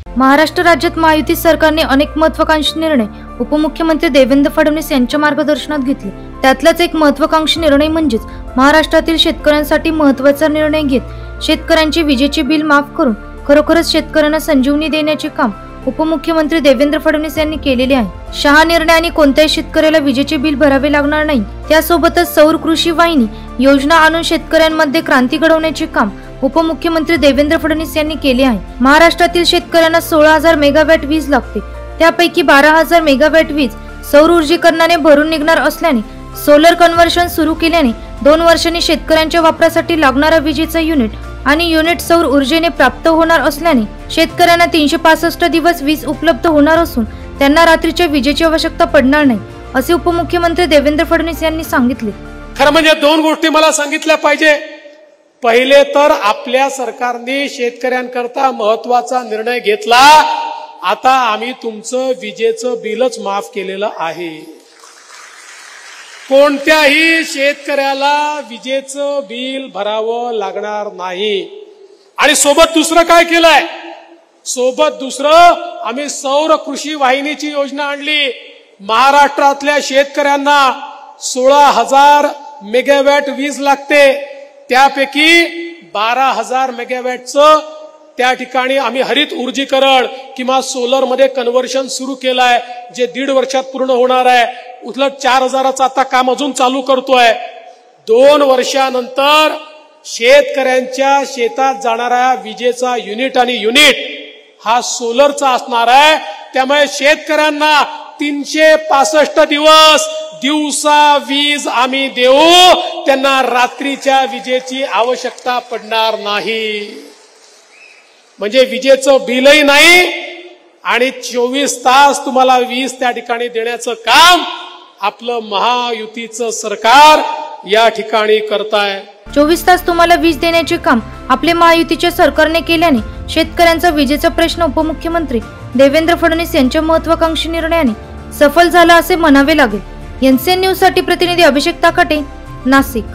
महाराष्ट्र राज्यात महायुती सरकारने अनेक महत्त्वाकांक्षी निर्णय उपमुख्यमंत्री देवेंद्र फडणवीस यांच्या मार्गदर्शनात घेतले। त्यातलाच एक महत्त्वाकांक्षी निर्णय म्हणजेच महाराष्ट्रातील शेतकऱ्यांसाठी महत्त्वाचा निर्णय घेत शेतकऱ्यांचे विजेचे बिल माफ करून खरोखरच शेतकऱ्यांना संजीवनी देण्याचे काम उपमुख्यमंत्री देवेंद्र फडणवीस यांनी केलेले आहे। शहा निर्णयाने कोणत्याही शेतकऱ्याला विजेचे बिल भरावे लागणार नाही। त्यासोबतच सौर कृषी वाहिनी योजना आणून शेतकऱ्यांमध्ये क्रांती घडवण्याचे काम उपमुख्यमंत्री देवेंद्र फडणवीस यांनी केले आहे। महाराष्ट्रातील शेतकऱ्यांना 16,000 मेगावॅट वीज लागते, त्यापैकी 12,000 मेगावॅट वीज सौर ऊर्जीकरणाने भरून निघणार असल्याने सोलर कन्व्हर्शन सुरू केल्याने 2 वर्षांनी शेतकऱ्यांच्या वापरासाठी लागणारा विजेचा युनिट आणि युनिट सौर ऊर्जेने प्राप्त होणार असल्याने शेतकऱ्यांना 365 दिवस वीज उपलब्ध होणार असून त्यांना रात्रीच्या विजेची आवश्यकता पडणार नाही, असे उपमुख्यमंत्री देवेंद्र फडणवीस यांनी सांगितले। खरं म्हणजे 2 गोष्टी मला सांगितल्या पाहिजे। पहिले तर आपल्या सरकारने शेतकऱ्यांकरता महत्त्वाचा निर्णय घेतला। आता आम्ही तुमचं विजेचं बिलच माफ केलेलं आहे। कोणत्याही शेतकऱ्याला विजेचं बिल भरावं लागणार नाही। आणि सोबत दुसरं काय केलंय? आम्ही सौर कृषी वाहिनीची योजना आणली। महाराष्ट्रातल्या शेतकऱ्यांना 16,000 मेगावॅट वीज लागते, त्यापैकी 12,000 मेगावॅटचं त्या ठिकाणी आम्ही हरित ऊर्जीकरण किंवा सोलर मध्ये कन्व्हर्शन सुरू केलंय, जे 1.5 वर्षात पूर्ण होणार आहे। उलट 4,000चं आता काम अजून चालू करतोय। 2 वर्षानंतर शेतकऱ्यांच्या शेतात जाणारा विजेचा युनिट हा सोलरचा असणार आहे। त्यामुळे शेतकऱ्यांना 365 दिवसा वीज आम्ही देऊ, त्यांना रात्रीच्या विजेची आवश्यकता पडणार नाही। म्हणजे विजेचं बिलही नाही आणि 24 तास तुम्हाला वीज त्या ठिकाणी देण्याचं काम आपलं महायुतीचं सरकार या ठिकाणी करताय। 24 तास तुम्हाला वीज देण्याचे काम आपले महायुतीच्या सरकारने केल्याने शेतकऱ्यांचा विजेचा प्रश्न उपमुख्यमंत्री देवेंद्र फडणवीस यांच्या महत्त्वाकांक्षी निर्णयाने सफल झाला असे म्हणावे लागेल। एनसीएन न्यूज साठी प्रतिनिधी अभिषेक ताकाटे, नाशिक।